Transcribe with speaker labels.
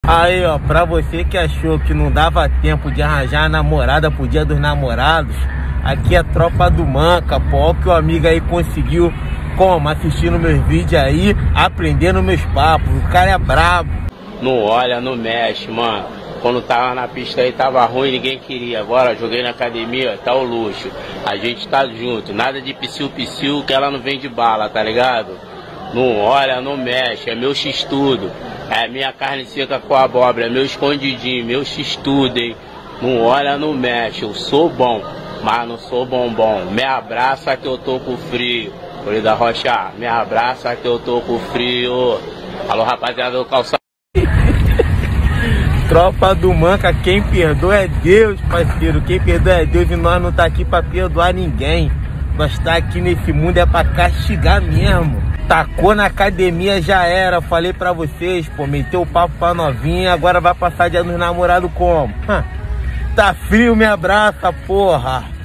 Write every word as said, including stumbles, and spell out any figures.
Speaker 1: Aí, ó, pra você que achou que não dava tempo de arranjar a namorada pro dia dos namorados, aqui é Tropa do Manca, pô, ó, que o amigo aí conseguiu, como, assistindo meus vídeos aí, aprendendo meus papos, o cara é brabo.
Speaker 2: Não olha, não mexe, mano. Quando tava na pista aí tava ruim, ninguém queria. Agora joguei na academia, tá o luxo. A gente tá junto, nada de psiu-psiu que ela não vem de bala, tá ligado? Não olha, não mexe, é meu x-tudo. É minha carne seca com abóbora, é meu escondidinho, meu x-tudo, hein? Não olha, não mexe, eu sou bom, mas não sou bombom. Me abraça que eu tô com frio. Olho da Rocha, me abraça que eu tô com frio. Alô, rapaziada do calçado.
Speaker 1: Tropa do Manca, quem perdoa é Deus, parceiro. Quem perdoa é Deus e nós não tá aqui pra perdoar ninguém. Nós tá aqui nesse mundo é pra castigar mesmo. Tacou na academia, já era. Falei pra vocês, pô, meteu o papo pra novinha. Agora vai passar dia dos namorados como? Tá frio, me abraça, porra.